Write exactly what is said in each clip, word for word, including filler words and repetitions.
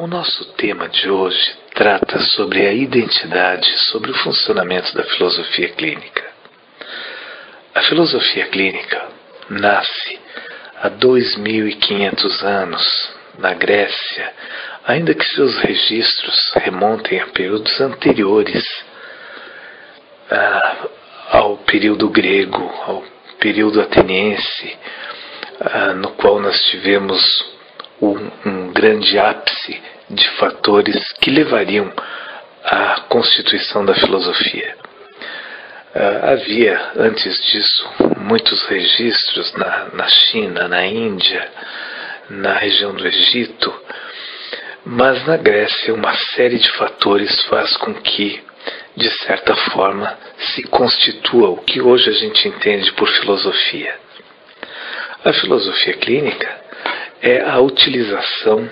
O nosso tema de hoje trata sobre a identidade, sobre o funcionamento da filosofia clínica. A filosofia clínica nasce há dois mil e quinhentos anos na Grécia, ainda que seus registros remontem a períodos anteriores a, ao período grego, ao período ateniense, a, no qual nós tivemos um, um grande ápice de fatores que levariam à constituição da filosofia. Uh, havia, antes disso, muitos registros na, na China, na Índia, na região do Egito, mas na Grécia uma série de fatores faz com que, de certa forma, se constitua o que hoje a gente entende por filosofia. A filosofia clínica é a utilização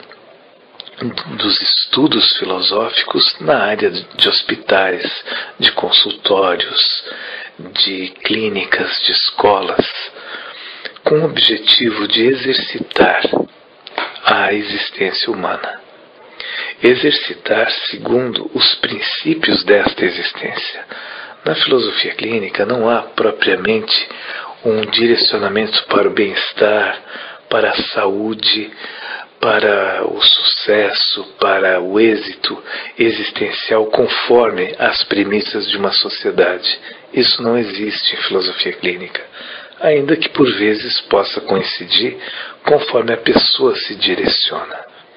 dos estudos filosóficos na área de hospitais, de consultórios, de clínicas, de escolas, com o objetivo de exercitar a existência humana. Exercitar segundo os princípios desta existência. Na filosofia clínica não há propriamente um direcionamento para o bem-estar, para a saúde, para o sucesso, para o êxito existencial conforme as premissas de uma sociedade. Isso não existe em filosofia clínica, ainda que por vezes possa coincidir conforme a pessoa se direciona.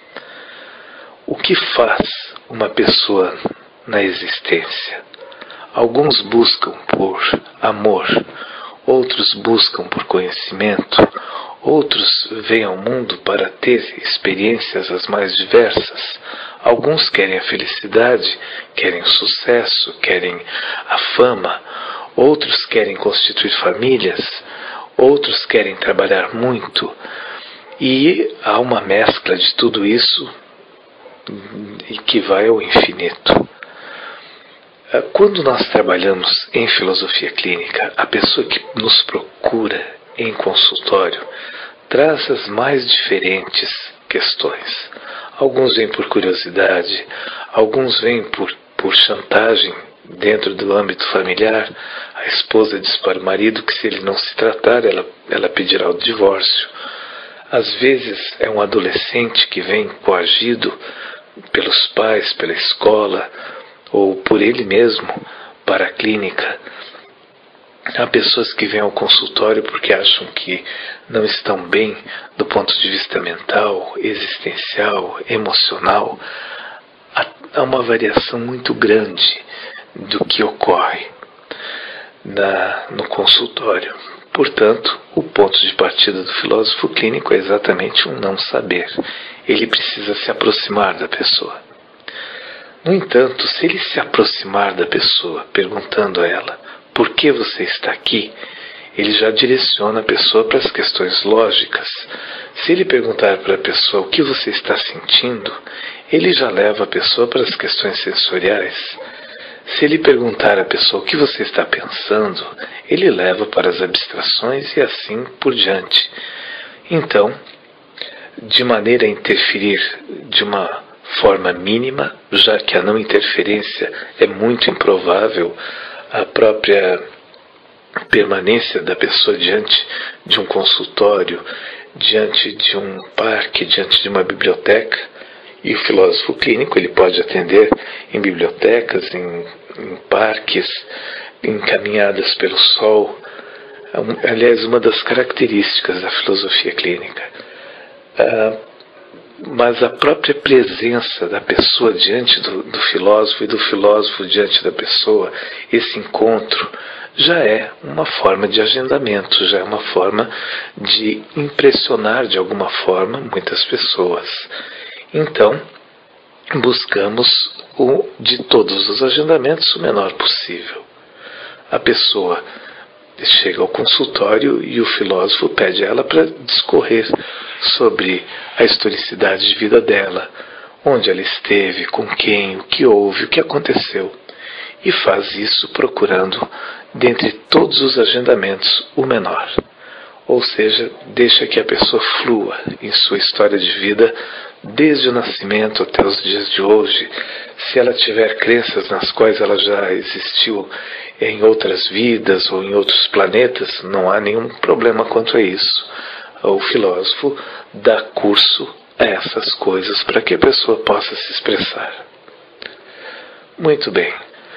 O que faz uma pessoa na existência? Alguns buscam por amor, outros buscam por conhecimento, outros vêm ao mundo para ter experiências as mais diversas. Alguns querem a felicidade, querem o sucesso, querem a fama. Outros querem constituir famílias, outros querem trabalhar muito. E há uma mescla de tudo isso que vai ao infinito. Quando nós trabalhamos em filosofia clínica, a pessoa que nos procura em consultório traz as mais diferentes questões. Alguns vêm por curiosidade, alguns vêm por, por chantagem dentro do âmbito familiar. A esposa diz para o marido que se ele não se tratar, ela, ela pedirá o divórcio. Às vezes é um adolescente que vem coagido pelos pais, pela escola, ou por ele mesmo para a clínica. Há pessoas que vêm ao consultório porque acham que não estão bem do ponto de vista mental, existencial, emocional. Há uma variação muito grande do que ocorre na, no consultório. Portanto, o ponto de partida do filósofo clínico é exatamente um não saber. Ele precisa se aproximar da pessoa. No entanto, se ele se aproximar da pessoa, perguntando a ela: por que você está aqui? Ele já direciona a pessoa para as questões lógicas. Se ele perguntar para a pessoa o que você está sentindo, ele já leva a pessoa para as questões sensoriais. Se ele perguntar à pessoa o que você está pensando, ele leva para as abstrações e assim por diante. Então, de maneira a interferir de uma forma mínima, já que a não interferência é muito improvável, a própria permanência da pessoa diante de um consultório, diante de um parque, diante de uma biblioteca, e o filósofo clínico ele pode atender em bibliotecas, em, em parques, em caminhadas pelo sol. Aliás, uma das características da filosofia clínica. Ah, mas a própria presença da pessoa diante do, do filósofo e do filósofo diante da pessoa, esse encontro, já é uma forma de agendamento, já é uma forma de impressionar de alguma forma muitas pessoas. Então, buscamos o, de todos os agendamentos o menor possível. A pessoa chega ao consultório e o filósofo pede a ela para discorrer sobre a historicidade de vida dela, onde ela esteve, com quem, o que houve, o que aconteceu. E faz isso procurando, dentre todos os agendamentos, o menor. Ou seja, deixa que a pessoa flua em sua história de vida desde o nascimento até os dias de hoje, se ela tiver crenças nas quais ela já existiu em outras vidas ou em outros planetas, não há nenhum problema quanto a isso. O filósofo dá curso a essas coisas para que a pessoa possa se expressar. Muito bem.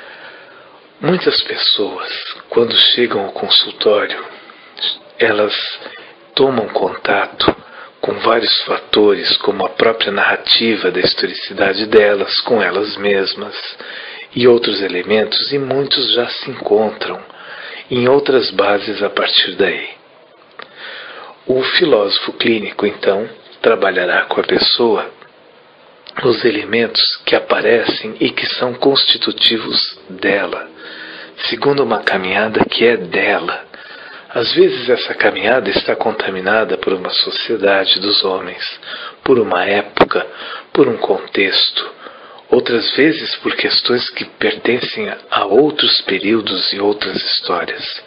Muitas pessoas, quando chegam ao consultório, elas tomam contato com vários fatores, como a própria narrativa da historicidade delas, com elas mesmas, e outros elementos, e muitos já se encontram em outras bases a partir daí. O filósofo clínico, então, trabalhará com a pessoa os elementos que aparecem e que são constitutivos dela, segundo uma caminhada que é dela. Às vezes essa caminhada está contaminada por uma sociedade dos homens, por uma época, por um contexto. Outras vezes por questões que pertencem a outros períodos e outras histórias.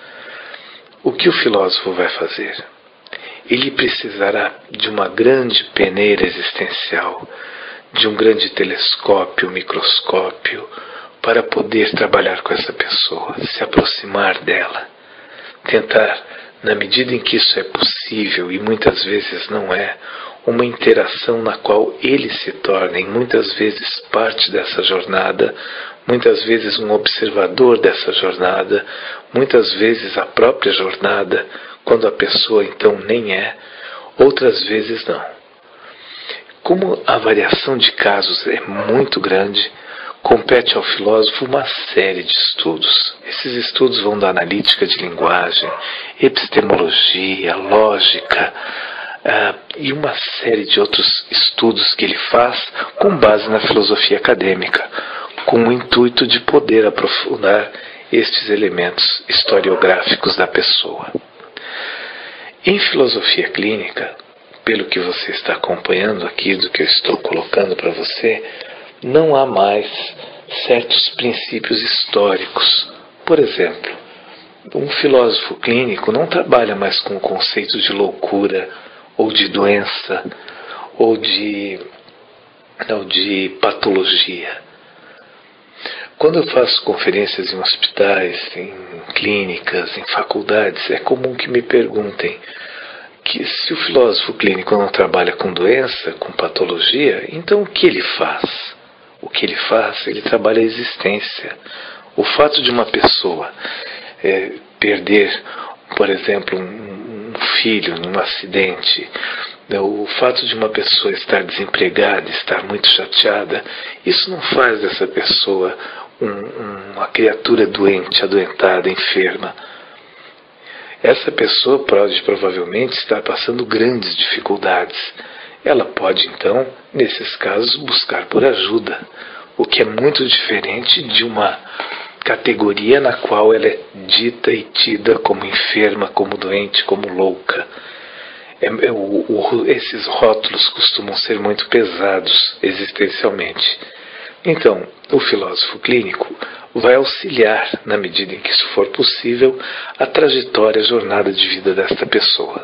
O que o filósofo vai fazer? Ele precisará de uma grande peneira existencial, de um grande telescópio, microscópio, para poder trabalhar com essa pessoa, se aproximar dela. Tentar, na medida em que isso é possível, e muitas vezes não é, uma interação na qual ele se torna, e muitas vezes parte dessa jornada, muitas vezes um observador dessa jornada, muitas vezes a própria jornada, quando a pessoa então nem é, outras vezes não. Como a variação de casos é muito grande, compete ao filósofo uma série de estudos. Esses estudos vão da analítica de linguagem, epistemologia, lógica, uh, e uma série de outros estudos que ele faz com base na filosofia acadêmica, com o intuito de poder aprofundar estes elementos historiográficos da pessoa. Em filosofia clínica, pelo que você está acompanhando aqui do que eu estou colocando para você, não há mais certos princípios históricos. Por exemplo, um filósofo clínico não trabalha mais com o conceito de loucura, ou de doença, ou de, ou de patologia. Quando eu faço conferências em hospitais, em clínicas, em faculdades, é comum que me perguntem que se o filósofo clínico não trabalha com doença, com patologia, então o que ele faz? O que ele faz? Ele trabalha a existência. O fato de uma pessoa é, perder, por exemplo, um, um filho num acidente, o fato de uma pessoa estar desempregada, estar muito chateada, isso não faz dessa pessoa um, uma criatura doente, adoentada, enferma. Essa pessoa pode provavelmente estar passando grandes dificuldades. Ela pode, então, nesses casos, buscar por ajuda, o que é muito diferente de uma categoria na qual ela é dita e tida como enferma, como doente, como louca. É, é, o, o, esses rótulos costumam ser muito pesados existencialmente. Então, o filósofo clínico vai auxiliar, na medida em que isso for possível, a trajetória, a jornada de vida desta pessoa.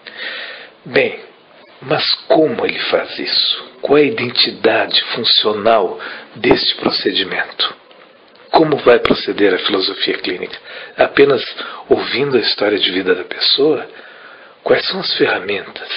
Bem, mas como ele faz isso? Qual é a identidade funcional deste procedimento? Como vai proceder a filosofia clínica? Apenas ouvindo a história de vida da pessoa? Quais são as ferramentas?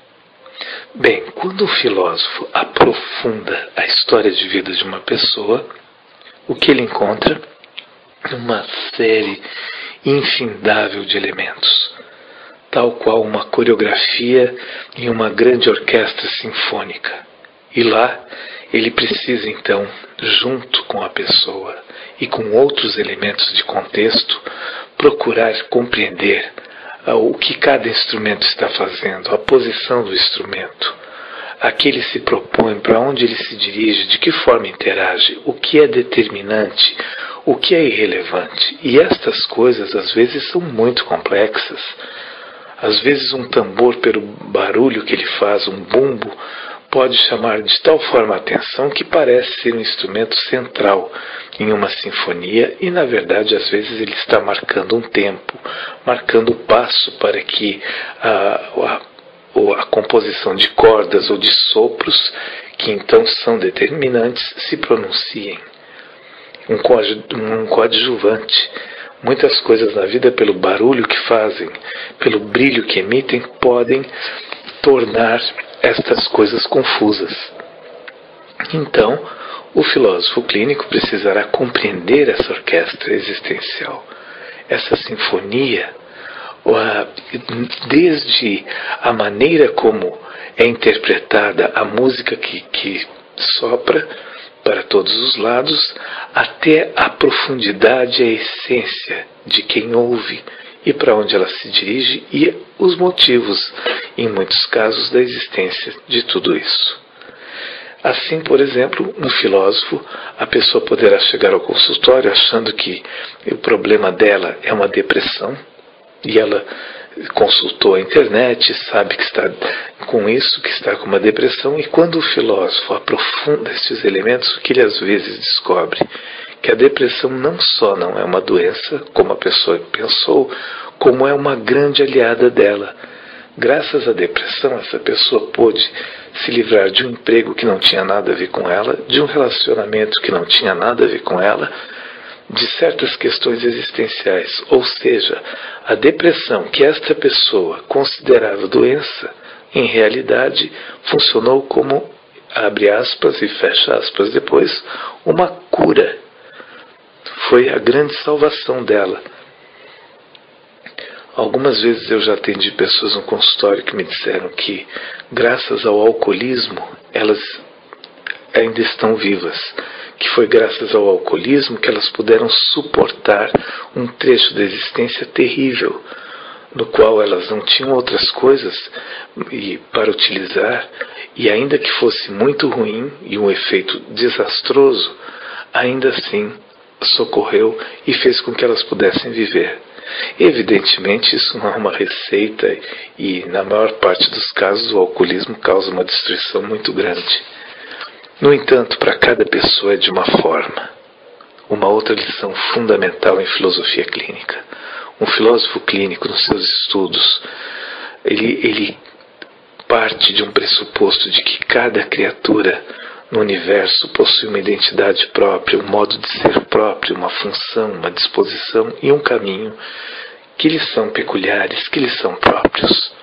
Bem, quando o filósofo aprofunda a história de vida de uma pessoa, o que ele encontra? Uma série infindável de elementos, tal qual uma coreografia em uma grande orquestra sinfônica. E lá ele precisa então, junto com a pessoa e com outros elementos de contexto, procurar compreender o que cada instrumento está fazendo, a posição do instrumento, a que ele se propõe, para onde ele se dirige, de que forma interage, o que é determinante, o que é irrelevante. E estas coisas às vezes são muito complexas. Às vezes um tambor, pelo barulho que ele faz, um bumbo, pode chamar de tal forma a atenção que parece ser um instrumento central em uma sinfonia e, na verdade, às vezes ele está marcando um tempo, marcando o passo para que a, a, ou a composição de cordas ou de sopros, que então são determinantes, se pronunciem. Um, coadju um coadjuvante. Muitas coisas na vida, pelo barulho que fazem, pelo brilho que emitem, podem tornar estas coisas confusas. Então, o filósofo clínico precisará compreender essa orquestra existencial, essa sinfonia, desde a maneira como é interpretada a música que, que sopra para todos os lados, até a profundidade e a essência de quem ouve e para onde ela se dirige e os motivos, em muitos casos, da existência de tudo isso. Assim, por exemplo, um filósofo, a pessoa poderá chegar ao consultório achando que o problema dela é uma depressão, e ela consultou a internet, sabe que está com isso, que está com uma depressão, e quando o filósofo aprofunda esses elementos, o que ele às vezes descobre? Que a depressão não só não é uma doença, como a pessoa pensou, como é uma grande aliada dela. Graças à depressão, essa pessoa pôde se livrar de um emprego que não tinha nada a ver com ela, de um relacionamento que não tinha nada a ver com ela, de certas questões existenciais. Ou seja, a depressão que esta pessoa considerava doença, em realidade funcionou como, abre aspas e fecha aspas depois, uma cura. Foi a grande salvação dela. Algumas vezes eu já atendi pessoas no consultório que me disseram que, graças ao alcoolismo, elas ainda estão vivas. Que foi graças ao alcoolismo que elas puderam suportar um trecho da existência terrível, no qual elas não tinham outras coisas e, para utilizar, e ainda que fosse muito ruim e um efeito desastroso, ainda assim socorreu e fez com que elas pudessem viver. Evidentemente, isso não é uma receita e, na maior parte dos casos, o alcoolismo causa uma destruição muito grande. No entanto, para cada pessoa é de uma forma. Uma outra lição fundamental em filosofia clínica. Um filósofo clínico, nos seus estudos, ele, ele parte de um pressuposto de que cada criatura no universo possui uma identidade própria, um modo de ser próprio, uma função, uma disposição e um caminho que lhes são peculiares, que lhes são próprios.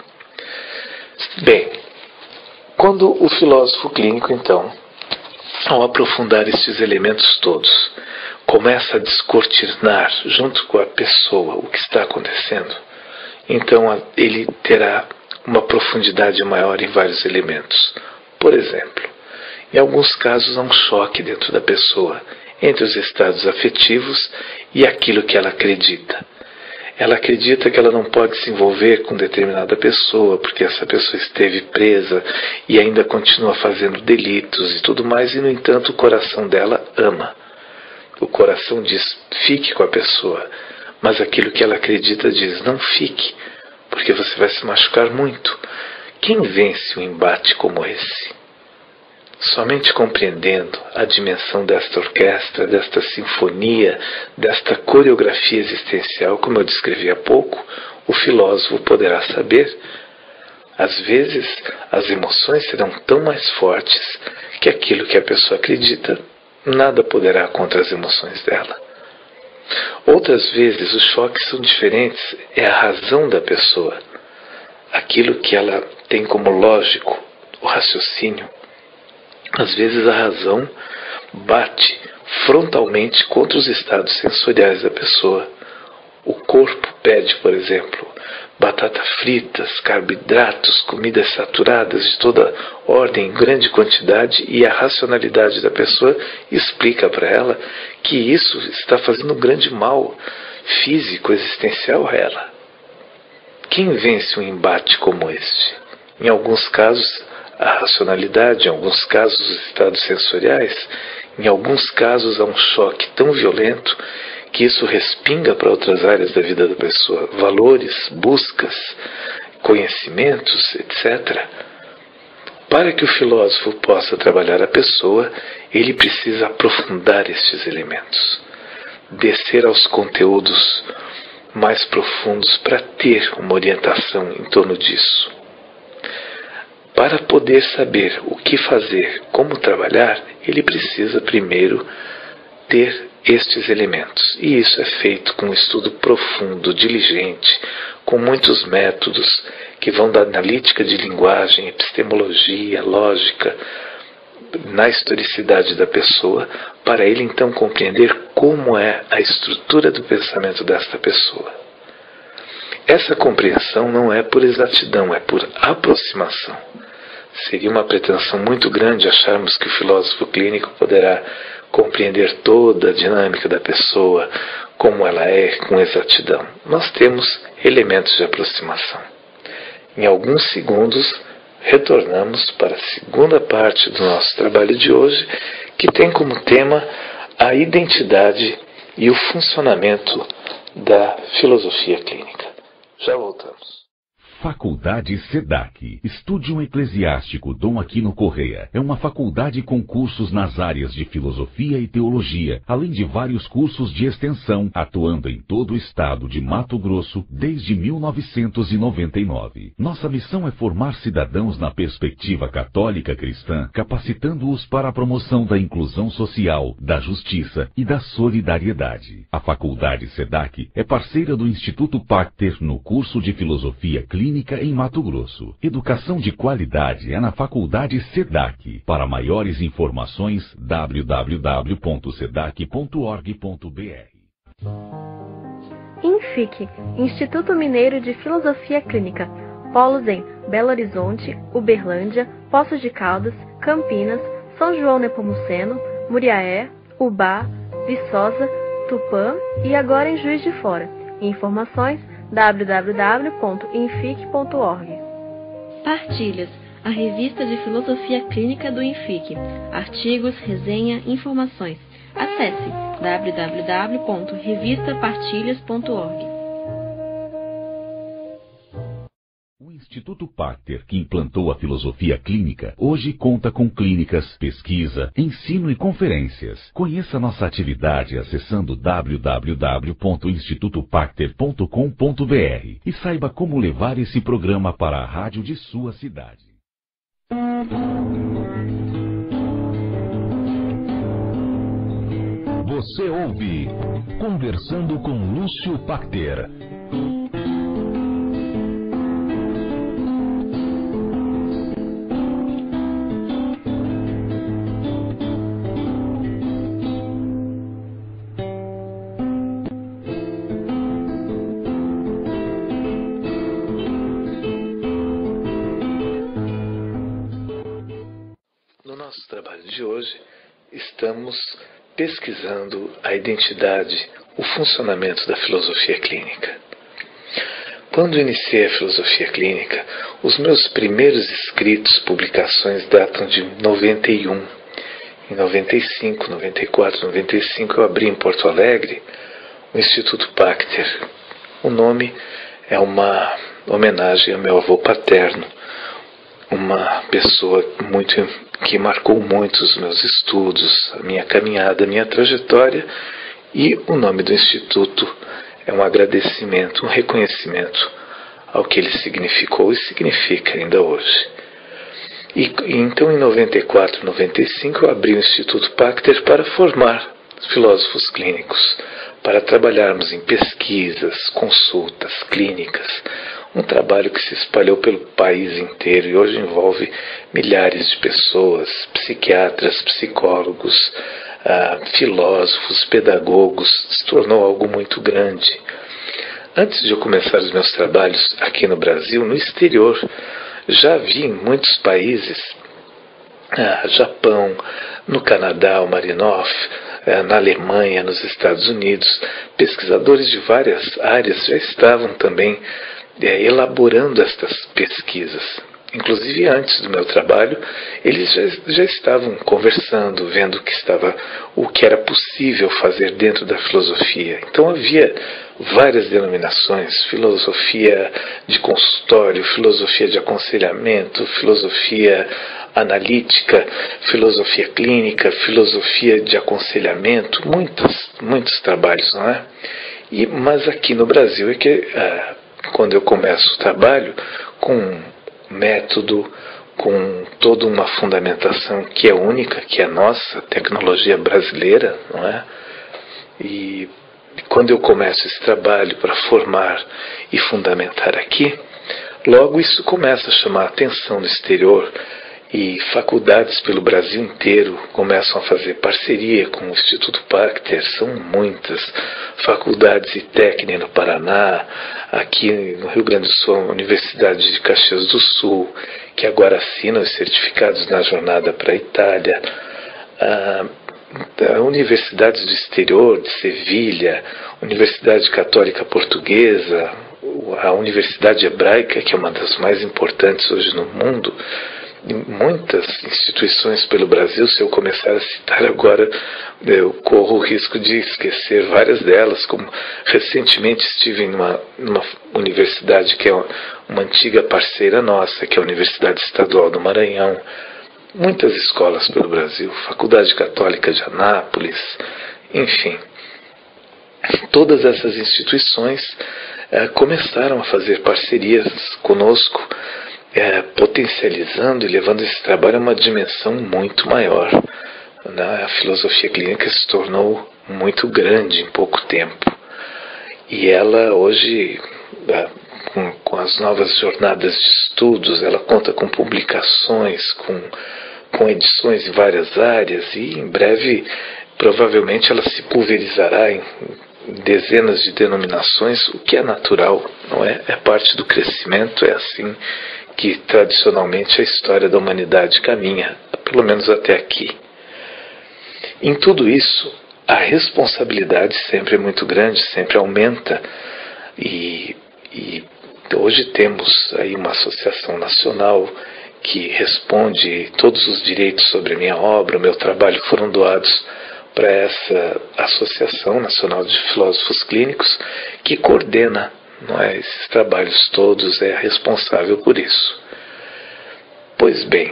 Bem, quando o filósofo clínico, então, ao aprofundar estes elementos todos, começa a descortinar junto com a pessoa o que está acontecendo, então ele terá uma profundidade maior em vários elementos. Por exemplo, em alguns casos há um choque dentro da pessoa entre os estados afetivos e aquilo que ela acredita. Ela acredita que ela não pode se envolver com determinada pessoa porque essa pessoa esteve presa e ainda continua fazendo delitos e tudo mais, e no entanto o coração dela ama. O coração diz, fique com a pessoa, mas aquilo que ela acredita diz, não fique, porque você vai se machucar muito. Quem vence um embate como esse? Somente compreendendo a dimensão desta orquestra, desta sinfonia, desta coreografia existencial, como eu descrevi há pouco, o filósofo poderá saber. Às vezes, as emoções serão tão mais fortes que aquilo que a pessoa acredita, nada poderá contra as emoções dela. Outras vezes, os choques são diferentes, é a razão da pessoa, aquilo que ela tem como lógico, o raciocínio. Às vezes a razão bate frontalmente contra os estados sensoriais da pessoa. O corpo pede, por exemplo, batata fritas, carboidratos, comidas saturadas de toda ordem, em grande quantidade, e a racionalidade da pessoa explica para ela que isso está fazendo um grande mal físico, existencial a ela. Quem vence um embate como este? Em alguns casos, a racionalidade, em alguns casos os estados sensoriais, em alguns casos há um choque tão violento que isso respinga para outras áreas da vida da pessoa, valores, buscas, conhecimentos, etcétera. Para que o filósofo possa trabalhar a pessoa, ele precisa aprofundar estes elementos, descer aos conteúdos mais profundos para ter uma orientação em torno disso. para poder saber o que fazer, como trabalhar, ele precisa primeiro ter estes elementos. E isso é feito com um estudo profundo, diligente, com muitos métodos que vão da analítica de linguagem, epistemologia, lógica, na historicidade da pessoa, para ele então compreender como é a estrutura do pensamento desta pessoa. Essa compreensão não é por exatidão, é por aproximação. Seria uma pretensão muito grande acharmos que o filósofo clínico poderá compreender toda a dinâmica da pessoa, como ela é, com exatidão. Nós temos elementos de aproximação. Em alguns segundos, retornamos para a segunda parte do nosso trabalho de hoje, que tem como tema a identidade e o funcionamento da filosofia clínica. Já voltamos. Faculdade SEDAC, Estúdio Eclesiástico Dom Aquino Correia, é uma faculdade com cursos nas áreas de filosofia e teologia, além de vários cursos de extensão, atuando em todo o estado de Mato Grosso desde mil novecentos e noventa e nove. Nossa missão é formar cidadãos na perspectiva católica cristã, capacitando-os para a promoção da inclusão social, da justiça e da solidariedade. A Faculdade SEDAC é parceira do Instituto Pacter no curso de Filosofia Clínica em Mato Grosso. Educação de qualidade é na Faculdade SEDAC. Para maiores informações, w w w ponto sedac ponto org ponto b r. INFIC, Instituto Mineiro de Filosofia Clínica. Polos em Belo Horizonte, Uberlândia, Poços de Caldas, Campinas, São João Nepomuceno, Muriaé, Ubá, Viçosa, Tupã e agora em Juiz de Fora. Informações w w w ponto infic ponto org. Partilhas, a revista de filosofia clínica do INFIC. Artigos, resenha, informações. Acesse w w w ponto revista partilhas ponto org. O Instituto Pacter, que implantou a filosofia clínica, hoje conta com clínicas, pesquisa, ensino e conferências. Conheça nossa atividade acessando w w w ponto instituto pacter ponto com ponto b r e saiba como levar esse programa para a rádio de sua cidade. Você ouve Conversando com Lúcio Pacter. No nosso trabalho de hoje, estamos pesquisando a identidade, o funcionamento da filosofia clínica. Quando iniciei a filosofia clínica, os meus primeiros escritos, publicações datam de noventa e um. Em noventa e cinco, noventa e quatro, noventa e cinco eu abri em Porto Alegre o Instituto Pacter. O nome é uma homenagem ao meu avô paterno, uma pessoa muito que marcou muito os meus estudos, a minha caminhada, a minha trajetória, e o nome do Instituto é um agradecimento, um reconhecimento ao que ele significou e significa ainda hoje. E, e então em noventa e quatro, noventa e cinco eu abri o Instituto Pacter para formar filósofos clínicos, para trabalharmos em pesquisas, consultas, clínicas, um trabalho que se espalhou pelo país inteiro e hoje envolve milhares de pessoas, psiquiatras, psicólogos, ah, filósofos, pedagogos, se tornou algo muito grande. Antes de eu começar os meus trabalhos aqui no Brasil, no exterior, já vi em muitos países, ah, Japão, no Canadá, o Marinoff, ah, na Alemanha, nos Estados Unidos, pesquisadores de várias áreas já estavam também É, elaborando estas pesquisas. Inclusive antes do meu trabalho, eles já, já estavam conversando, vendo o que, estava, o que era possível fazer dentro da filosofia. Então havia várias denominações, filosofia de consultório, filosofia de aconselhamento, filosofia analítica, filosofia clínica, filosofia de aconselhamento, muitos, muitos trabalhos, não é? E, mas aqui no Brasil é que... Ah, quando eu começo o trabalho com método, com toda uma fundamentação que é única, que é a nossa tecnologia brasileira, não é? E quando eu começo esse trabalho para formar e fundamentar aqui, logo isso começa a chamar a atenção no exterior, e faculdades pelo Brasil inteiro começam a fazer parceria com o Instituto Pacter. São muitas faculdades e técnicas no Paraná, aqui no Rio Grande do Sul, a Universidade de Caxias do Sul, que agora assina os certificados na jornada para a Itália, ah, universidades do exterior, de Sevilha, Universidade Católica Portuguesa, a Universidade Hebraica, que é uma das mais importantes hoje no mundo, e muitas instituições pelo Brasil. Se eu começar a citar agora, eu corro o risco de esquecer várias delas, como recentemente estive em uma, numa universidade que é uma, uma antiga parceira nossa, que é a Universidade Estadual do Maranhão, muitas escolas pelo Brasil, Faculdade Católica de Anápolis, enfim. Todas essas instituições eh, começaram a fazer parcerias conosco, É, potencializando e levando esse trabalho a uma dimensão muito maior, né? A filosofia clínica se tornou muito grande em pouco tempo, e ela hoje, com, com as novas jornadas de estudos, ela conta com publicações, com, com edições em várias áreas, e em breve provavelmente ela se pulverizará em dezenas de denominações, o que é natural, não é? É parte do crescimento, é assim que tradicionalmente a história da humanidade caminha, pelo menos até aqui. Em tudo isso, a responsabilidade sempre é muito grande, sempre aumenta, e, e hoje temos aí uma associação nacional que responde todos os direitos sobre a minha obra, o meu trabalho foram doados para essa Associação Nacional de Filósofos Clínicos, que coordena, não é, esses trabalhos todos, é responsável por isso. Pois bem,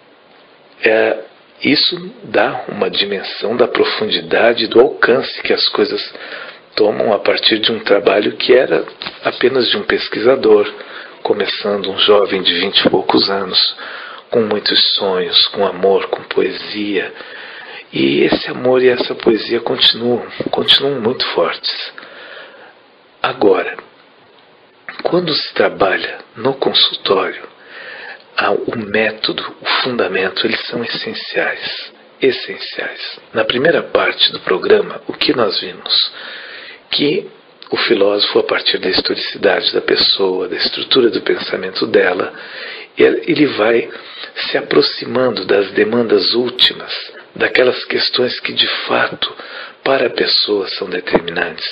é, isso dá uma dimensão da profundidade e do alcance que as coisas tomam a partir de um trabalho que era apenas de um pesquisador, começando um jovem de vinte e poucos anos, com muitos sonhos, com amor, com poesia. E esse amor e essa poesia continuam, continuam muito fortes. Agora, quando se trabalha no consultório, o método, o fundamento, eles são essenciais. Essenciais. Na primeira parte do programa, o que nós vimos? Que o filósofo, a partir da historicidade da pessoa, da estrutura do pensamento dela, ele vai se aproximando das demandas últimas, daquelas questões que de fato, para a pessoa, são determinantes,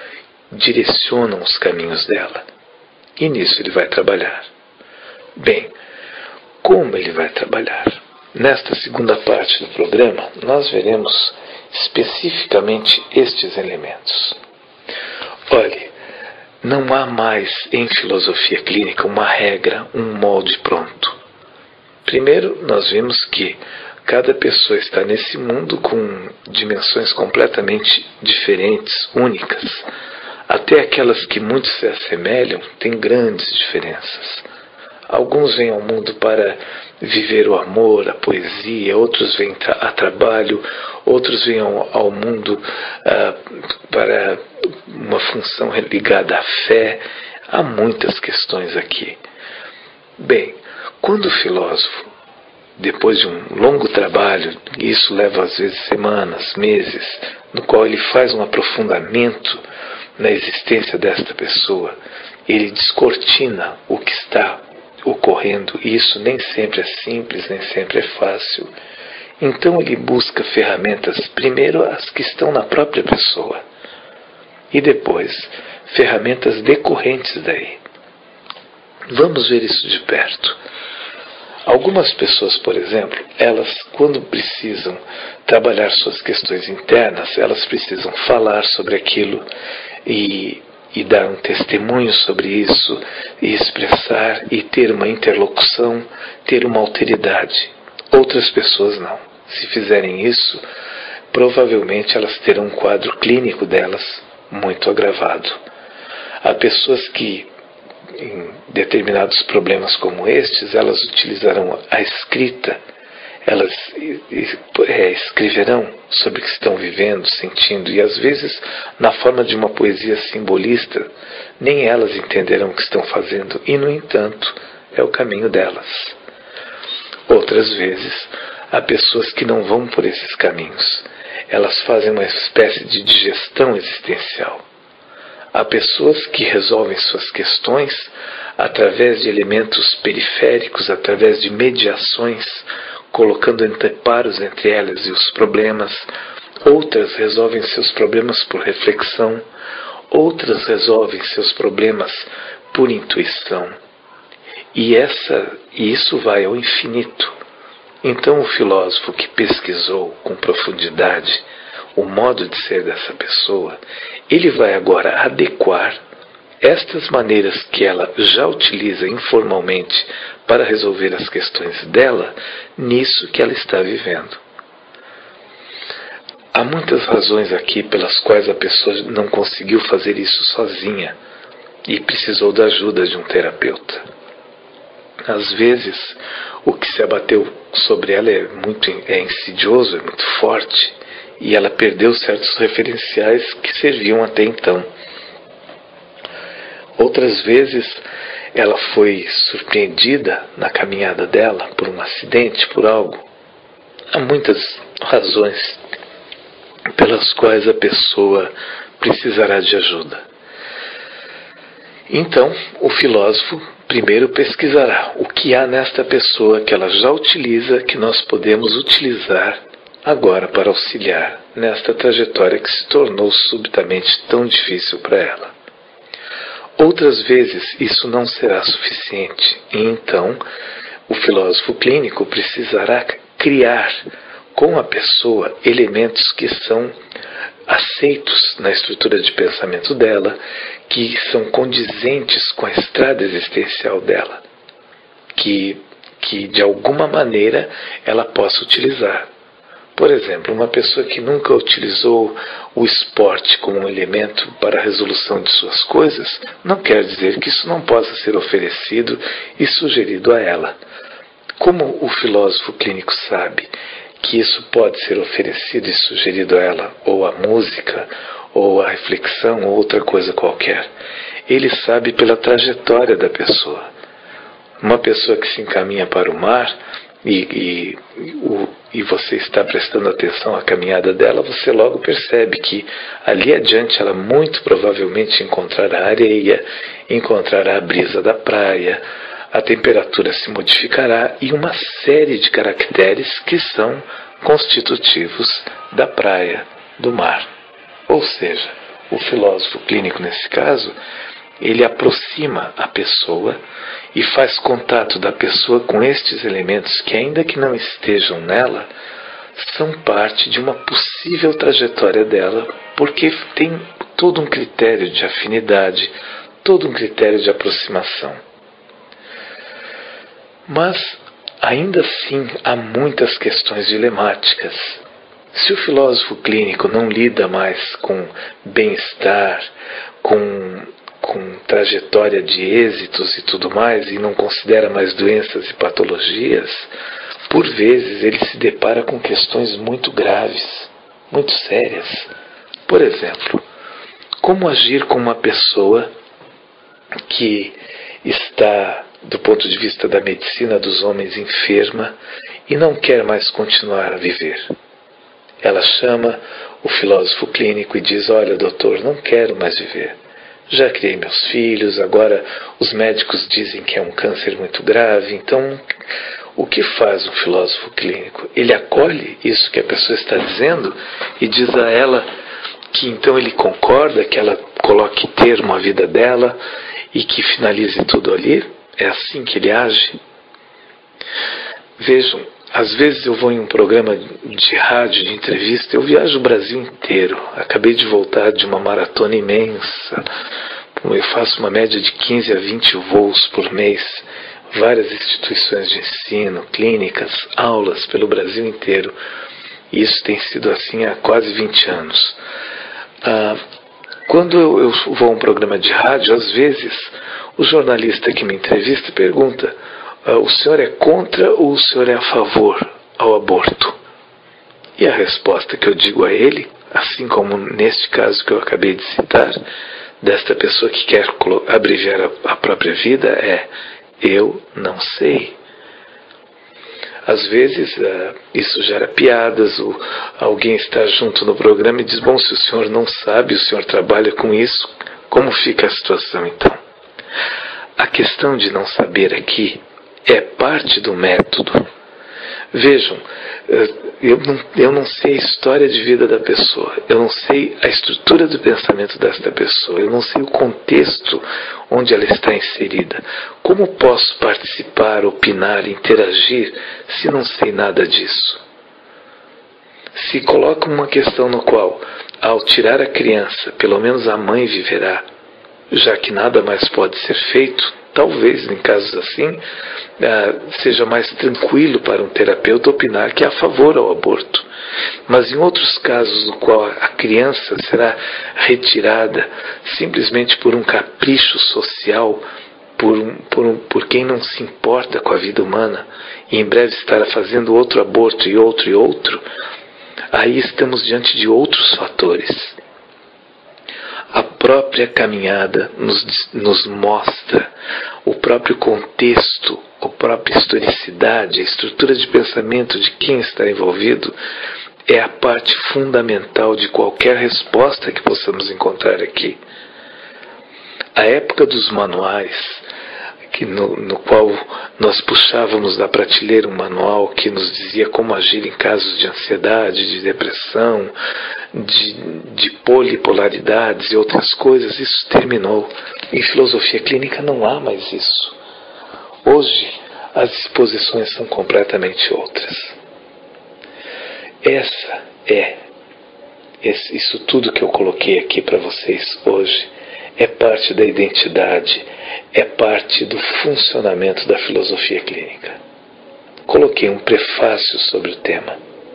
direcionam os caminhos dela. E nisso ele vai trabalhar. Bem, como ele vai trabalhar? Nesta segunda parte do programa, nós veremos especificamente estes elementos. Olhe, não há mais em filosofia clínica uma regra, um molde pronto. Primeiro, nós vimos que cada pessoa está nesse mundo com dimensões completamente diferentes, únicas. Até aquelas que muito se assemelham têm grandes diferenças. Alguns vêm ao mundo para viver o amor, a poesia, outros vêm a trabalho, outros vêm ao, ao mundo ah, para uma função ligada à fé. Há muitas questões aqui. Bem, quando o filósofo, depois de um longo trabalho, e isso leva às vezes semanas, meses, no qual ele faz um aprofundamento na existência desta pessoa, ele descortina o que está ocorrendo, e isso nem sempre é simples, nem sempre é fácil. Então ele busca ferramentas, primeiro as que estão na própria pessoa, e depois ferramentas decorrentes daí. Vamos ver isso de perto. Algumas pessoas, por exemplo, elas, quando precisam trabalhar suas questões internas, elas precisam falar sobre aquilo e e dar um testemunho sobre isso, e expressar, e ter uma interlocução, ter uma alteridade. Outras pessoas não. Se fizerem isso, provavelmente elas terão um quadro clínico delas muito agravado. Há pessoas que, em determinados problemas como estes, elas utilizarão a escrita, elas é, escreverão sobre o que estão vivendo, sentindo, e às vezes na forma de uma poesia simbolista, nem elas entenderão o que estão fazendo, e no entanto é o caminho delas. Outras vezes, há pessoas que não vão por esses caminhos, elas fazem uma espécie de digestão existencial. Há pessoas que resolvem suas questões através de elementos periféricos, através de mediações, colocando anteparos entre elas e os problemas. Outras resolvem seus problemas por reflexão. Outras resolvem seus problemas por intuição. E, essa, e isso vai ao infinito. Então o filósofo que pesquisou com profundidade o modo de ser dessa pessoa, ele vai agora adequar estas maneiras que ela já utiliza informalmente para resolver as questões dela, nisso que ela está vivendo. Há muitas razões aqui pelas quais a pessoa não conseguiu fazer isso sozinha e precisou da ajuda de um terapeuta. Às vezes, o que se abateu sobre ela é muito é insidioso, é muito forte, e ela perdeu certos referenciais que serviam até então. Outras vezes, ela foi surpreendida na caminhada dela por um acidente, por algo. Há muitas razões pelas quais a pessoa precisará de ajuda. Então, o filósofo primeiro pesquisará o que há nesta pessoa que ela já utiliza, que nós podemos utilizar agora para auxiliar nesta trajetória que se tornou subitamente tão difícil para ela. Outras vezes isso não será suficiente, e então o filósofo clínico precisará criar com a pessoa elementos que são aceitos na estrutura de pensamento dela, que são condizentes com a estrada existencial dela, que, que de alguma maneira ela possa utilizar. Por exemplo, uma pessoa que nunca utilizou o esporte como um elemento para a resolução de suas coisas, não quer dizer que isso não possa ser oferecido e sugerido a ela. Como o filósofo clínico sabe que isso pode ser oferecido e sugerido a ela, ou a música, ou a reflexão, ou outra coisa qualquer, ele sabe pela trajetória da pessoa. Uma pessoa que se encaminha para o mar, E, e, o, e você está prestando atenção à caminhada dela, você logo percebe que ali adiante ela muito provavelmente encontrará areia, encontrará a brisa da praia, a temperatura se modificará e uma série de caracteres que são constitutivos da praia, do mar. Ou seja, o filósofo clínico nesse caso, ele aproxima a pessoa e faz contato da pessoa com estes elementos que, ainda que não estejam nela, são parte de uma possível trajetória dela, porque tem todo um critério de afinidade, todo um critério de aproximação. Mas, ainda assim, há muitas questões dilemáticas. Se o filósofo clínico não lida mais com bem-estar, com com trajetória de êxitos e tudo mais, e não considera mais doenças e patologias, por vezes ele se depara com questões muito graves, muito sérias. Por exemplo, como agir com uma pessoa que está, do ponto de vista da medicina dos homens, enferma e não quer mais continuar a viver? Ela chama o filósofo clínico e diz: olha, doutor, não quero mais viver. Já criei meus filhos, agora os médicos dizem que é um câncer muito grave. Então, o que faz um filósofo clínico? Ele acolhe isso que a pessoa está dizendo e diz a ela que então ele concorda que ela coloque termo à vida dela e que finalize tudo ali? É assim que ele age? Vejam, às vezes eu vou em um programa de rádio, de entrevista, eu viajo o Brasil inteiro. Acabei de voltar de uma maratona imensa. Eu faço uma média de quinze a vinte voos por mês. Várias instituições de ensino, clínicas, aulas pelo Brasil inteiro. E isso tem sido assim há quase vinte anos. Ah, quando eu, eu vou a um programa de rádio, às vezes o jornalista que me entrevista pergunta: o senhor é contra ou o senhor é a favor ao aborto? E a resposta que eu digo a ele, assim como neste caso que eu acabei de citar, desta pessoa que quer abreviar a, a própria vida, é: eu não sei. Às vezes uh, isso gera piadas, ou alguém está junto no programa e diz: bom, se o senhor não sabe, o senhor trabalha com isso, como fica a situação então? A questão de não saber aqui é parte do método. Vejam, eu não, eu não sei a história de vida da pessoa, eu não sei a estrutura do pensamento desta pessoa, eu não sei o contexto onde ela está inserida. Como posso participar, opinar, interagir, se não sei nada disso? Se coloca uma questão no qual, ao tirar a criança, pelo menos a mãe viverá, já que nada mais pode ser feito, talvez em casos assim, ah, seja mais tranquilo para um terapeuta opinar que é a favor ao aborto. Mas em outros casos no qual a criança será retirada simplesmente por um capricho social, por, um, por, um, por quem não se importa com a vida humana, e em breve estará fazendo outro aborto e outro e outro, aí estamos diante de outros fatores. A própria caminhada nos, nos mostra o próprio contexto, a própria historicidade, a estrutura de pensamento de quem está envolvido é a parte fundamental de qualquer resposta que possamos encontrar aqui. A época dos manuais, que no, no qual nós puxávamos da prateleira um manual que nos dizia como agir em casos de ansiedade, de depressão, de, de polipolaridades e outras coisas, isso terminou. Em filosofia clínica não há mais isso. Hoje as exposições são completamente outras. Essa é, esse, isso tudo que eu coloquei aqui para vocês hoje, é parte da identidade, é parte do funcionamento da filosofia clínica. Coloquei um prefácio sobre o tema.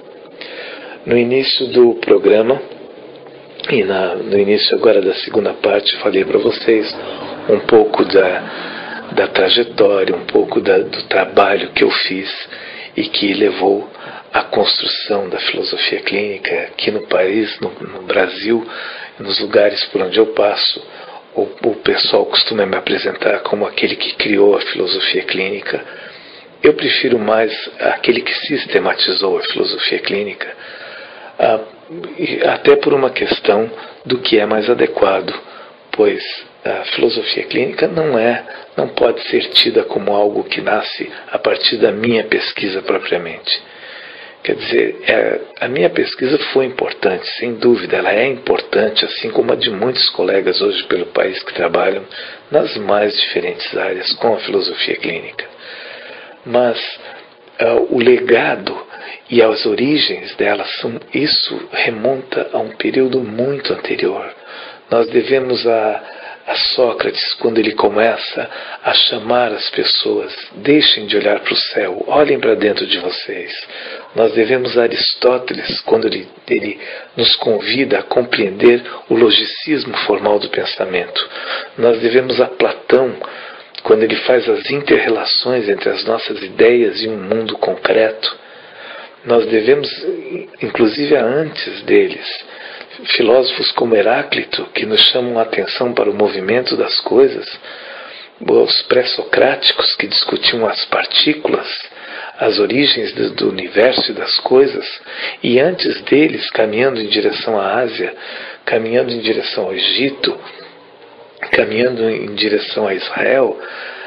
No início do programa, e na, no início agora da segunda parte, falei para vocês um pouco da, da trajetória, um pouco da, do trabalho que eu fiz e que levou à construção da filosofia clínica aqui no país, no, no Brasil, nos lugares por onde eu passo. O, o pessoal costuma me apresentar como aquele que criou a filosofia clínica. Eu prefiro mais aquele que sistematizou a filosofia clínica, ah, até por uma questão do que é mais adequado, pois a filosofia clínica não é, não pode ser tida como algo que nasce a partir da minha pesquisa propriamente. Quer dizer, é, a minha pesquisa foi importante, sem dúvida, ela é importante, assim como a de muitos colegas hoje pelo país que trabalham nas mais diferentes áreas com a filosofia clínica. Mas uh, o legado e as origens dela, são, isso remonta a um período muito anterior. Nós devemos a, a Sócrates, quando ele começa a chamar as pessoas: deixem de olhar para o céu, olhem para dentro de vocês. Nós devemos a Aristóteles, quando ele, ele nos convida a compreender o logicismo formal do pensamento. Nós devemos a Platão, quando ele faz as inter-relações entre as nossas ideias e um mundo concreto. Nós devemos, inclusive, a antes deles, filósofos como Heráclito, que nos chamam a atenção para o movimento das coisas, os pré-socráticos, que discutiam as partículas, as origens do, do universo e das coisas, e antes deles, caminhando em direção à Ásia, caminhando em direção ao Egito, caminhando em direção a Israel,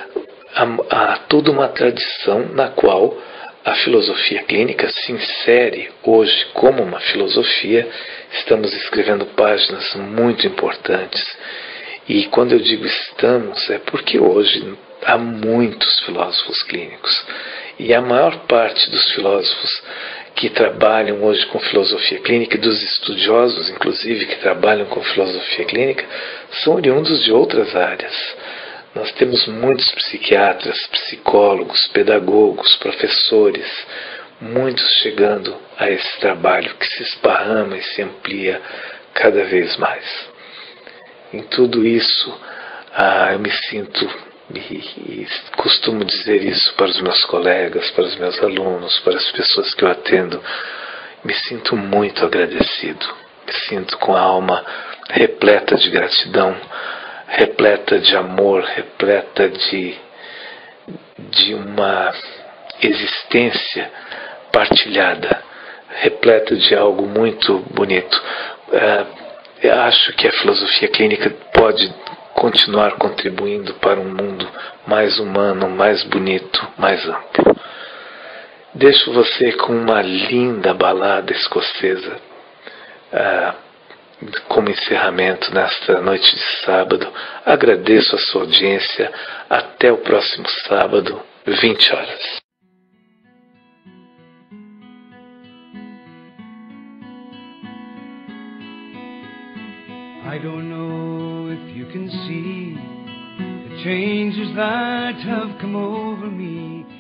há, há toda uma tradição na qual a filosofia clínica se insere hoje como uma filosofia. Estamos escrevendo páginas muito importantes. E quando eu digo estamos, é porque hoje há muitos filósofos clínicos. E a maior parte dos filósofos que trabalham hoje com filosofia clínica, e dos estudiosos, inclusive, que trabalham com filosofia clínica, são oriundos de outras áreas. Nós temos muitos psiquiatras, psicólogos, pedagogos, professores, muitos chegando a esse trabalho que se esparrama e se amplia cada vez mais. Em tudo isso, ah, eu me sinto E, e costumo dizer isso para os meus colegas, para os meus alunos, para as pessoas que eu atendo. Me sinto muito agradecido, me sinto com a alma repleta de gratidão, repleta de amor, repleta de, de uma existência partilhada, repleta de algo muito bonito. Eu acho que a filosofia clínica pode continuar contribuindo para um mundo mais humano, mais bonito, mais amplo. Deixo você com uma linda balada escocesa uh, como encerramento nesta noite de sábado. Agradeço a sua audiência. Até o próximo sábado, vinte horas. I don't know if you can see the changes that have come over me.